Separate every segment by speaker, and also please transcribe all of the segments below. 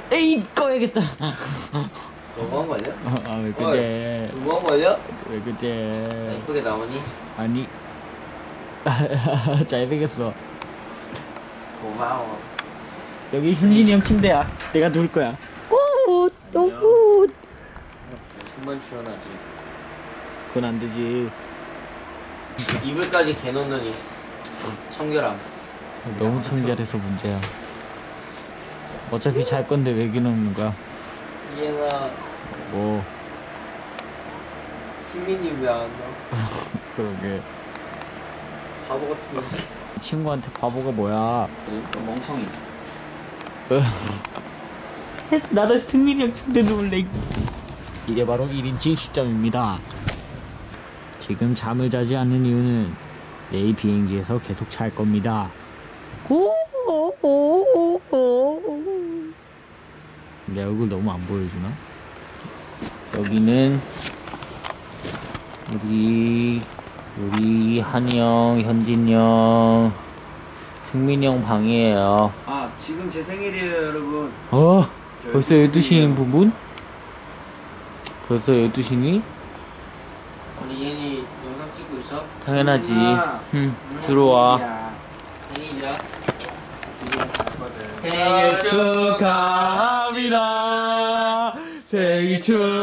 Speaker 1: 에이 꺼야겠다.
Speaker 2: 너무 한 거 아니야?
Speaker 1: 아 왜 그래?
Speaker 2: 너무 한 거 아니야?
Speaker 1: 왜 그래?
Speaker 2: 예쁘게 나오니?
Speaker 1: 아니 잘생겼어.
Speaker 2: 고마워.
Speaker 1: 여기 현진이 형 침대야. 내가 누울 거야. 오 너무.
Speaker 2: 숨만 출연하지.
Speaker 1: 그건 안 되지.
Speaker 2: 이불까지 개놓는 이 청결함.
Speaker 1: 너무 청결해서 문제야. 어차피 잘 건데 왜 기놓는 거야?
Speaker 2: 이해나.
Speaker 1: 뭐
Speaker 2: 승민이 왜 안 와?
Speaker 1: 그러게.
Speaker 2: 바보 같은 녀석.
Speaker 1: 친구한테 바보가 뭐야?
Speaker 2: 너 멍청이.
Speaker 1: 나도 승민이 형 침대 누울래. 이게 바로 1인칭 시점입니다. 지금 잠을 자지 않는 이유는 내일 비행기에서 계속 잘 겁니다. 내 얼굴 너무 안 보여주나? 여기는 우리 한이 형, 현진 형, 승민이 형 방이에요.
Speaker 3: 아 지금 제 생일이에요 여러분.
Speaker 1: 벌써 12시인 부분? 벌써 12시니?
Speaker 2: 우리 얘니 영상 찍고 있어?
Speaker 1: 당연하지. 들어와.
Speaker 2: 생일이야.
Speaker 1: 생일 축하합니다. 생일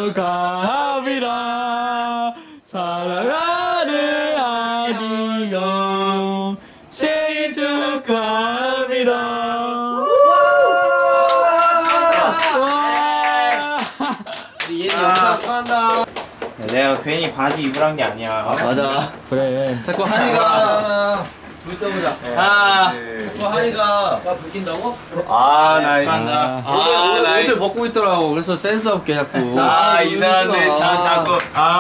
Speaker 1: 축하합니다. 사랑하는 아니 형 생일 축하합니다.
Speaker 2: 우리 얘니 영상 축하한다.
Speaker 3: 내가 괜히 바지 입으란 게 아니야.
Speaker 2: 맞아.
Speaker 1: 그래.
Speaker 2: 자꾸 한이가 불 떠보자. 자꾸 한이가 나불 낀다고?
Speaker 3: 나
Speaker 2: 옷을 벗고 있더라고. 그래서 센스 없게 자꾸.
Speaker 3: 이상한데 자꾸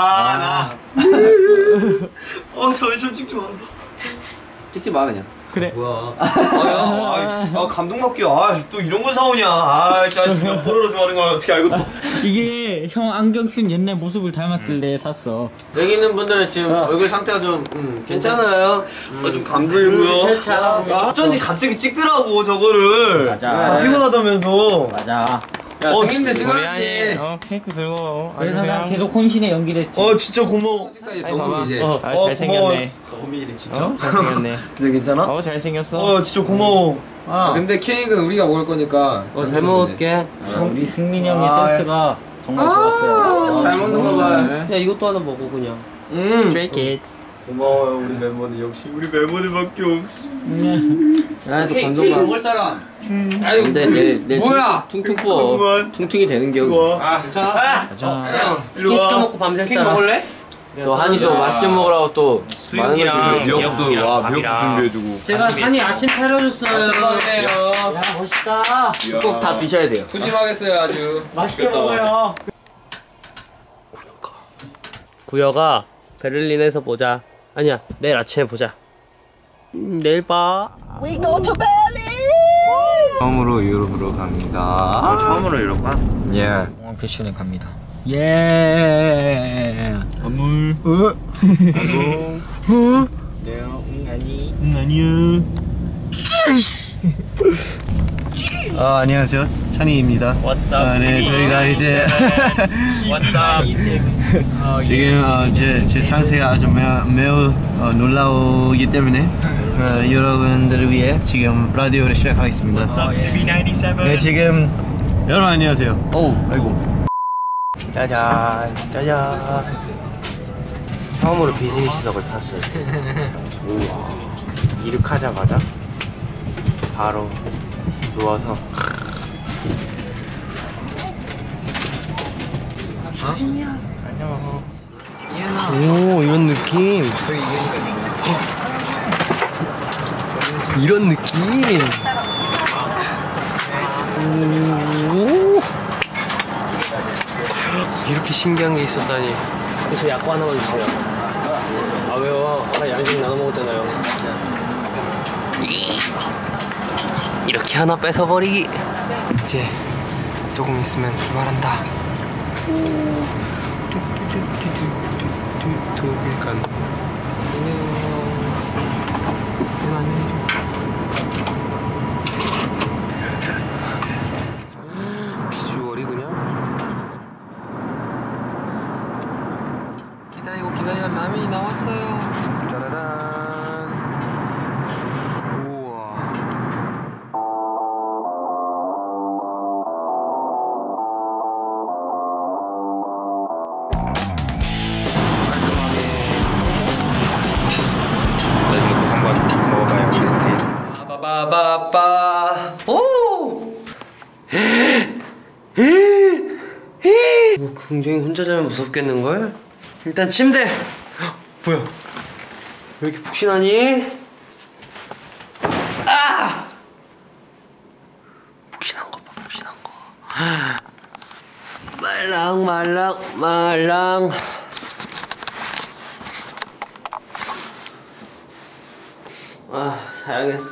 Speaker 3: 저좀 찍지 마.
Speaker 2: 찍지 마 그냥.
Speaker 1: 그래.
Speaker 3: 뭐야? 감동받게. 또 이런 걸 사오냐. 자식아 포로로 좋아하는 걸 어떻게 알고 또.
Speaker 1: 이게 형 안경 쓴 옛날 모습을 닮았길래 샀어.
Speaker 2: 여기 있는 분들은 지금 얼굴 상태가 좀 괜찮아요.
Speaker 3: 좀 감동이고요. 어쩐지 갑자기 찍더라고 저거를.
Speaker 1: 맞아.
Speaker 3: 피곤하다면서.
Speaker 1: 맞아.
Speaker 2: 야 생일인데 찍어야지.
Speaker 4: 케이크 들고.
Speaker 1: 그래서 난 계속 혼신에 연기를 했지.
Speaker 3: 진짜 고마워.
Speaker 2: 동금 이제.
Speaker 4: 잘생겼네.
Speaker 3: 고마워. 진짜.
Speaker 4: 잘생겼네.
Speaker 3: 진짜 괜찮아?
Speaker 4: 잘생겼어.
Speaker 3: 진짜 고마워.
Speaker 5: 근데 케이크는 우리가 먹을 거니까.
Speaker 2: 잘 먹을게.
Speaker 1: 우리 승민이 형의 센스가 정말 좋았어요.
Speaker 2: 잘 먹는 거 봐. 야 이것도 하나 먹어 그냥.
Speaker 4: Stray Kids.
Speaker 3: 고마워요 우리 멤버들. 역시 우리 멤버들밖에 없어.
Speaker 2: 야 또 감동 받.
Speaker 3: 먹을 사람.
Speaker 5: 아유,
Speaker 2: 근데
Speaker 5: 뭐야?
Speaker 2: 퉁퉁 부어. 퉁퉁이 되는 겨.
Speaker 3: 괜찮아?
Speaker 2: 치킨 시켜 먹고 밤샐 사람. 먹을래? 또 한이도 맛있게 먹으라고 또
Speaker 4: 수육이랑
Speaker 3: 미역국도 미역국 준비해주고.
Speaker 5: 제가 한이 아침 차려줬어요.
Speaker 1: 야 멋있다.
Speaker 2: 꼭 다 드셔야 돼요.
Speaker 5: 푸짐하겠어요 아주.
Speaker 1: 맛있게 먹어요.
Speaker 2: 구여가 베를린에서 보자. 아니야 내일 아침에 보자. 내일 봐.
Speaker 1: We go to Berlin.
Speaker 3: 처음으로 유럽으로 갑니다.
Speaker 4: 처음으로 유럽 가?
Speaker 3: 예.
Speaker 1: 공항 패션에 갑니다. 예. 아물. 아니요.
Speaker 3: 안녕하세요. 찬이입니다.
Speaker 4: What's up?
Speaker 3: 네, 저희가 이제
Speaker 4: What's up?
Speaker 3: 지금 제 상태가 아주 매우 놀라우기 때문에 여러분들을 위해 지금 라디오를 시작하겠습니다.
Speaker 4: CB97.
Speaker 3: 네, 지금 여러분 안녕하세요. 아이고.
Speaker 4: 짜잔.
Speaker 2: 처음으로 비즈니스석을 탔어요.
Speaker 4: 이륙하자마자 바로 누워서 안녕.
Speaker 2: 오 이런 느낌. 이런 느낌. 오. 이렇게 신기한 게 있었다니. 저 약과 하나만 주세요. 아 왜요? 아까 양식 나눠 먹었잖아요. 이렇게 하나 뺏어버리기. 이제 조금 있으면 출발한다. 독일간. 빠바바바. 오. 이거 굉장히 혼자 자면 무섭겠는걸? 일단 침대! 뭐야? 왜 이렇게 푹신하니? 아! 푹신한 거 봐, 푹신한 거. 말랑 말랑 말랑. 아, 자야겠어.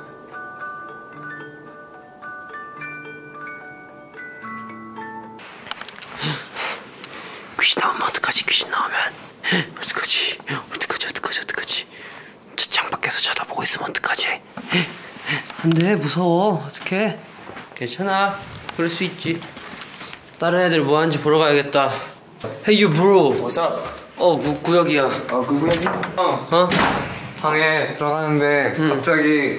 Speaker 2: 귀신 나오면 어떡하지? 귀신 나오면 어떡하지? 어떡하지? 저 창밖에서 쳐다보고 있으면 어떡하지? 안돼, 무서워. 어떡해? 괜찮아, 그럴 수 있지. 다른 애들 뭐 하는지 보러 가야겠다. Hey you bro.
Speaker 4: What's up?
Speaker 2: 구역이야.
Speaker 4: 그 구역이?
Speaker 2: 어?
Speaker 4: 방에 들어가는데 갑자기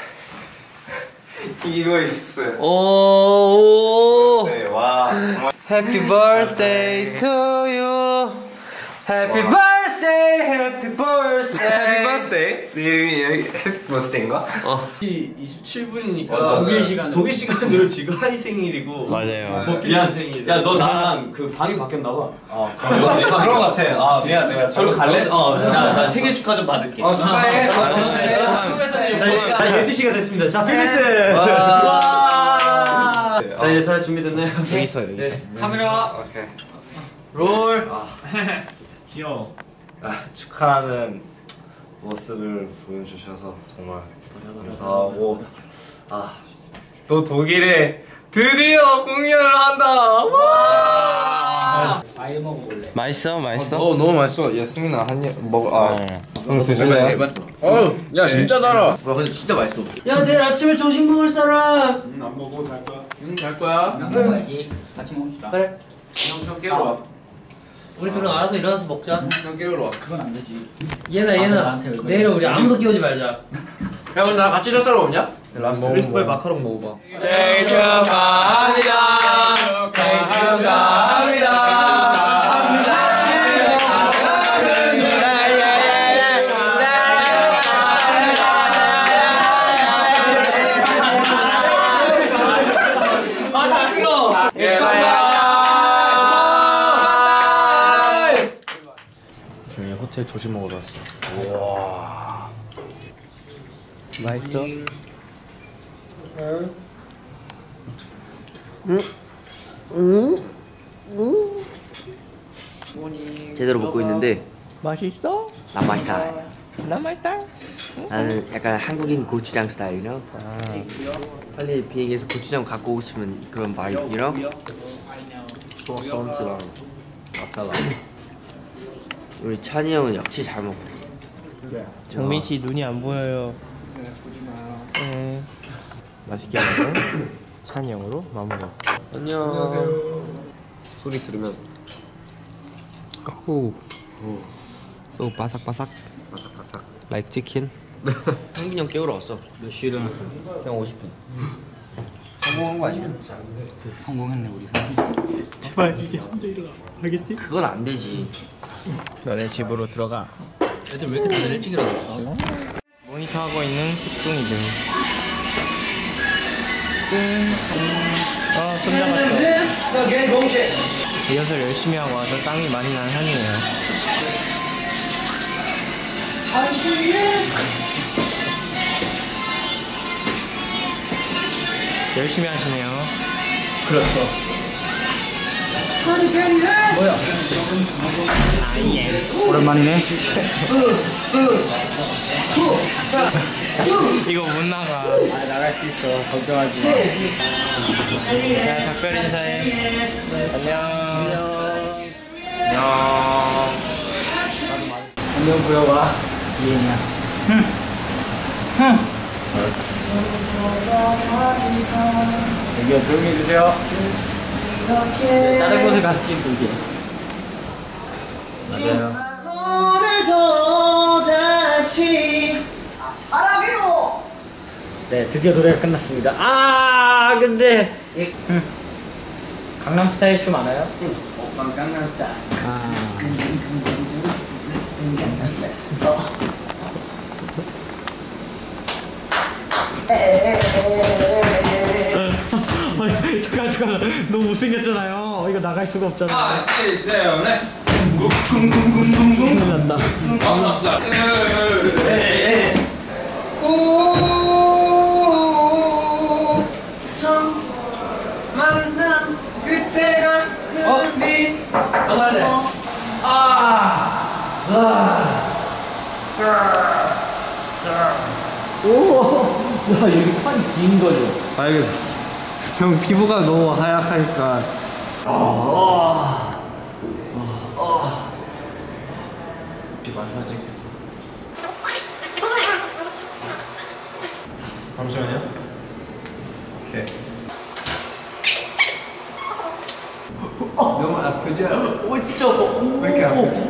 Speaker 4: 이거 있었어요.
Speaker 2: 오.
Speaker 4: 네, 와.
Speaker 2: Happy birthday to you. Happy birthday, happy birthday.
Speaker 4: 해피 버스데이? 네 이름이 해피 버스데이인가?
Speaker 3: 27분이니까 독일 시간으로 지금 하이 생일이고
Speaker 2: 맞아요.
Speaker 3: 보필 생일.
Speaker 6: 야, 너 나랑 그 방이 바뀌었나 봐.
Speaker 3: 그런 거 같아. 아,
Speaker 6: 미안, 내가
Speaker 3: 절로 갈래? 나 생일 축하 좀 받을게.
Speaker 4: 축하해.
Speaker 3: 자, 12시가 됐습니다. 자, 필리스! 자, 이제 다 준비됐나요? 여기 있어, 여기. 네.
Speaker 6: 카메라.
Speaker 4: 오케이.
Speaker 3: 롤!
Speaker 6: 귀여워.
Speaker 7: 축하하는 모습을 보여주셔서 정말 감사하고
Speaker 4: 또 독일에 드디어 공연을 한다. 와!
Speaker 6: 과일 먹어볼래.
Speaker 2: 맛있어?
Speaker 4: 너무 맛있어. 야, 승민아 한 입 먹어. 형 드실래?
Speaker 3: 야, 진짜 달아.
Speaker 2: 와, 근데 진짜 맛있어.
Speaker 3: 야, 내일 아침에 조식 먹을 사람!
Speaker 6: 안 먹어, 갈 거야.
Speaker 3: 갈 거야?
Speaker 5: 먹어야지. 같이 먹읍시다.
Speaker 2: 그래.
Speaker 3: 형 깨우러 와.
Speaker 2: 우리 둘은 알아서 일어나서 먹자.
Speaker 3: 형 깨우러 와.
Speaker 5: 그건 안 되지.
Speaker 2: 얘나
Speaker 5: 나한테 왜 그래?
Speaker 2: 내일 우리 아무도 끼우지 말자.
Speaker 3: 야, 오늘 나 같이 잘 사람 없냐?
Speaker 7: 크리스퍼의 마카롱 먹어봐.
Speaker 3: 생일 축하합니다. 생일 축하합니다.
Speaker 7: 저희 호텔 조식 먹으러 왔어.
Speaker 2: 맛있어? 제대로 먹고 있는데
Speaker 1: 맛있어?
Speaker 2: 난 맛있다.
Speaker 1: 나 맛있다.
Speaker 2: 나는 약간 한국인 고추장 스타일, you know? 빨리 비행기에서 고추장 갖고 오시면 그런 바이브, you know?
Speaker 7: 소스랑 마탈라.
Speaker 2: 우리 찬이 형은 역시 잘 먹어.
Speaker 1: 정민 씨 눈이 안 보여요.
Speaker 2: 맛있게 하고 찬이 형으로 마무리. 안녕.
Speaker 4: 소리 들으면
Speaker 2: 오. 소 바삭바삭.
Speaker 4: 바삭바삭.
Speaker 2: like 치킨. 한균 형 깨우러 왔어.
Speaker 5: 몇 시에 일어났어?
Speaker 2: 형 50분.
Speaker 4: 성공한 거 아니야?
Speaker 5: 성공했네 우리.
Speaker 1: 제발 이제 혼자 일어나. 알겠지?
Speaker 2: 그건 안 되지.
Speaker 1: 너네 집으로 들어가.
Speaker 5: 애들 왜 이렇게 다들 일찍 일어났어?
Speaker 1: 모니터하고 있는 습둥이들. 손 잡았어. 리허설 열심히 하고 와서 땀이 많이 나는 편이에요. 열심히 하시네요. 오랜만이네. 이거 못 나가. 나갈 수 있어. 걱정하지 마. 야, 작별 인사해. 안녕 부여봐. 이해냐. 여기요, 조용히 해주세요. 다른 곳에 가서 찍고 이게. 맞아요.
Speaker 3: 오늘도 다시
Speaker 1: 네, 드디어 노래가 끝났습니다. 아, 근데 강남 스타일 춤 아나요? 강남 스타일. 강남 스타일. 잠깐 너무 못생겼잖아요. 이거 나갈 수가 없잖아. 큰일 난다.
Speaker 2: 만남 그때가 그리
Speaker 1: 야 여기 판이 진 거죠?
Speaker 7: 알겠어. 형 피부가 너무 하얗니까. 마사지겠어. 잠시만요. 오케이. 너무 아프죠?
Speaker 1: 오 진짜 아파.
Speaker 7: 왜 이렇게 아프지?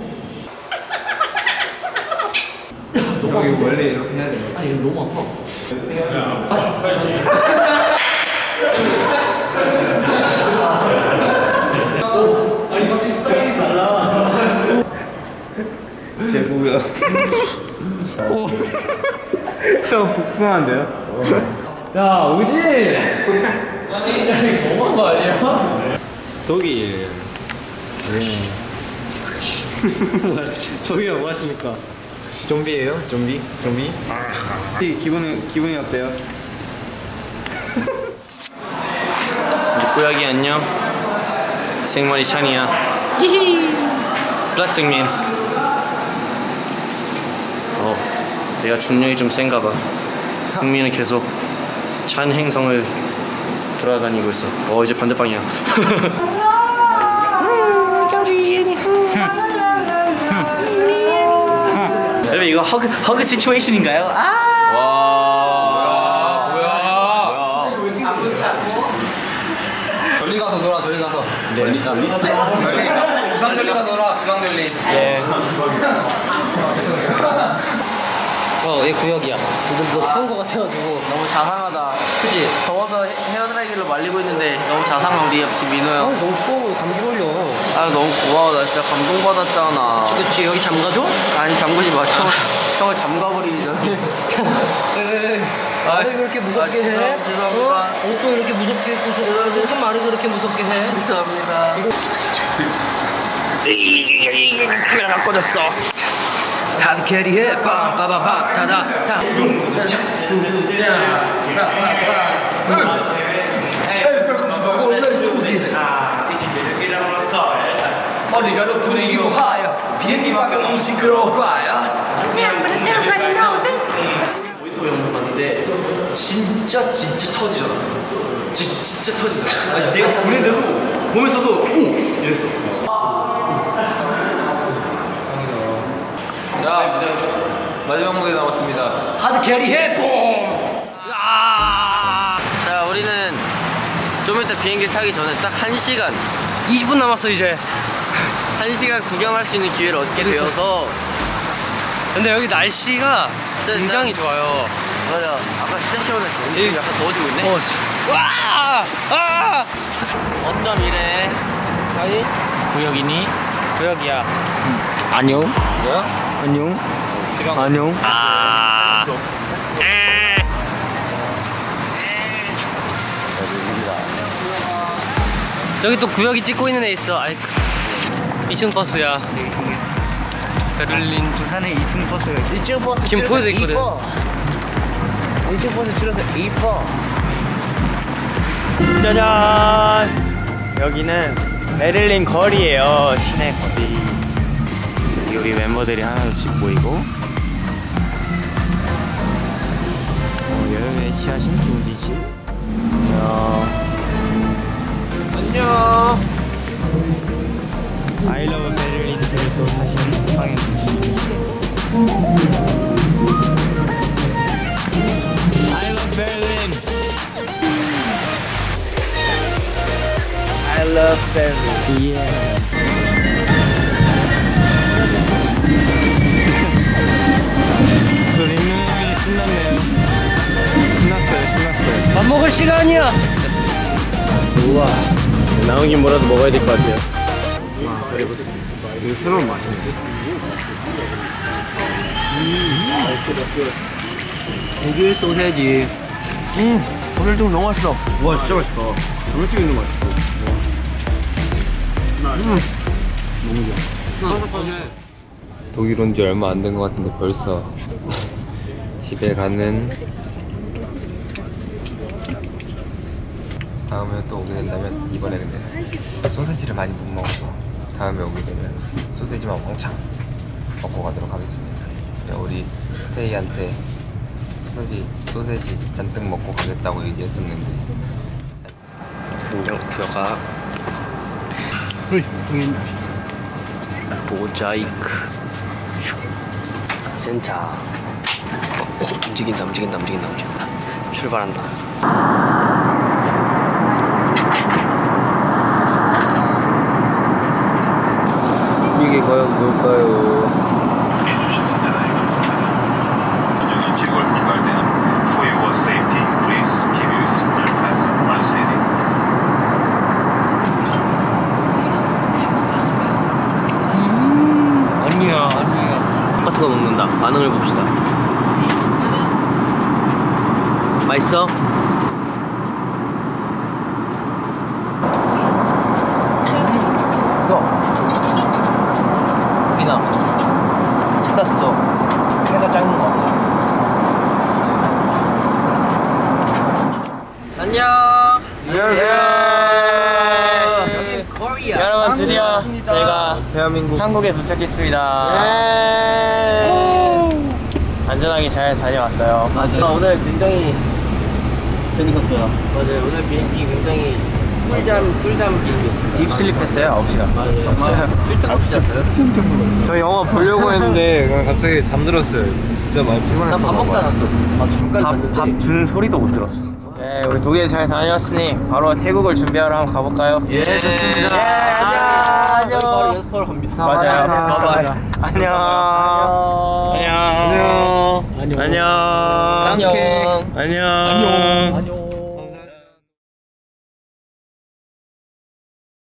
Speaker 7: 여기 원래 이렇게 해야 돼.
Speaker 1: 아니 이거 너무 아파. 아니 갑자기 스타일이 달라.
Speaker 7: 제보야. 형 복숭아인데요?
Speaker 1: 야 의지. 아니 야 이거 너무한 거 아니야?
Speaker 7: 독일. 저기요 뭐 하십니까? 좀비예요? 좀비? 좀비? 기분이 어때요?
Speaker 2: 꾸약이 안녕. 생머리 찬이야. 히히. 플라스틱민. 내가 중력이 좀 센가 봐. 승민은 계속 찬 행성을 돌아다니고 있어. 이제 반대방이야. 여러분 이거 허그 시츄에이션인가요?
Speaker 5: 저리 가서 놀아, 저리 가서. 저리. 주상절리 가서 놀아, 주상절리.
Speaker 2: 예. 얘 구역이야. 근데 너 추운 거 같아가지고 너무 자상하다. 그치? 더워서 헤어드라이기로 말리고 있는데 너무 자상한 우리 역시 민호 형.
Speaker 5: 너무 추워, 감기 걸려.
Speaker 2: 너무 고마워. 나 진짜 감동받았잖아. 그치 여기 잠가줘? 아니 잠그지 마. 형을 잠가버리기 전에.
Speaker 5: 말을 그렇게 무섭게 해?
Speaker 2: 죄송합니다.
Speaker 5: 옷도 이렇게 무섭게 입고서 무슨 말을 그렇게 무섭게 해?
Speaker 2: 죄송합니다. 카메라 가 꺼졌어. 하드 캐리해 빠바바바 타다타.
Speaker 5: 어디가로 분위기고 하야 비행기 밖에 너무 시끄러워 과야.
Speaker 2: 모니터 영상 봤는데 진짜 터지잖아. 진짜 터지더라. 아니 내가 보는데도 보면서도 오 이랬어.
Speaker 5: 자, 마지막 무대 남았습니다.
Speaker 2: 하드 캐리해 뽕. 자 우리는 좀 이따 비행기 타기 전에 딱 1시간 20분 남았어 이제. 1시간 구경할 수 있는 기회를 얻게 되어서.
Speaker 5: 근데 여기 날씨가 굉장히 좋아요.
Speaker 2: 맞아. 아까 진짜 시원했어. 지금 약간 더워지고 있네.
Speaker 5: 와!
Speaker 2: 어쩜 이래? 아니? 구역이니?
Speaker 5: 구역이야.
Speaker 2: 안녕.
Speaker 5: 뭐야?
Speaker 2: 안녕. 안녕.
Speaker 5: 저기 또 구역이 찍고 있는 애 있어. 아이, 2층 버스야. 베를린
Speaker 1: 부산에 2층 버스가 1층 버스
Speaker 5: 지금 보여져 있거든.
Speaker 1: 1층 버스 줄여서 이뻐. 짜잔. 여기는 베를린 거리예요. 시내 거리. 여기 멤버들이 하나씩 보이고. 여름에 취하신 김디씨.
Speaker 5: 안녕.
Speaker 1: 아이러브 베를린을 또 다시 방해 주시고. I love Berlin. I love Berlin. Yeah. 또 림루이 신났네요. 신났어요.
Speaker 2: 밥 먹을 시간이야. 우와. 나온 김 뭐라도 먹어야 될 것 같아요.
Speaker 7: 이거 새로운 맛인데.
Speaker 2: 독일 소세지.
Speaker 3: 오늘도 너무 맛있어. 와 진짜 맛있다. 조물주기도 맛있고.
Speaker 4: 독일 온 지 얼마 안 된 것 같은데 벌써 집에 가는. 다음에 또 오게 된다면 이번에는 소세지를 많이 못 먹어서 다음에 오게 되면 소세지만 왕창 먹고 가도록 하겠습니다. 우리 스테이한테 소세지 잔뜩 먹고 가겠다고 얘기했었는데
Speaker 5: 한정표가 모자이크 진짜 움직인다 출발한다.
Speaker 4: 이게 과연 뭘까요?
Speaker 2: 아니야.
Speaker 5: 똑같은 거 먹는다. 반응을 봅시다. 맛있어? 우빈아 찾았어. 회가 작은 거. 안녕.
Speaker 4: 안녕하세요.
Speaker 2: 여긴 코리아.
Speaker 7: 여러분 드디어 저희가
Speaker 4: 대한민국
Speaker 7: 한국에 도착했습니다. 안전하게 잘 다녀왔어요.
Speaker 2: 오늘 굉장히
Speaker 6: 재밌었어요.
Speaker 2: 맞아요. 오늘 비행기 굉장히 꿀잠 비행기였어요.
Speaker 7: 딥슬립 했어요 9시간.
Speaker 2: 정말 술도 없이 잤어요?
Speaker 4: 저 영화 보려고 했는데 갑자기 잠들었어요. 진짜 많이 피곤했어.
Speaker 2: 난 밥 먹다 잤어. 잠깐 잤는데.
Speaker 7: 밥 주는 소리도 못 들었어. 네, 우리 독일 잘 다녀왔으니 바로 태국을 준비하러 한번 가볼까요?
Speaker 2: 예, 좋습니다.
Speaker 7: 안녕.
Speaker 2: 바로 연습하러 갑니다.
Speaker 7: 맞아요.
Speaker 2: 바이바이.
Speaker 7: 안녕. 안녕.
Speaker 2: 안녕.
Speaker 7: 안녕.
Speaker 2: 안녕.
Speaker 7: 안녕. 안녕.
Speaker 2: 안녕.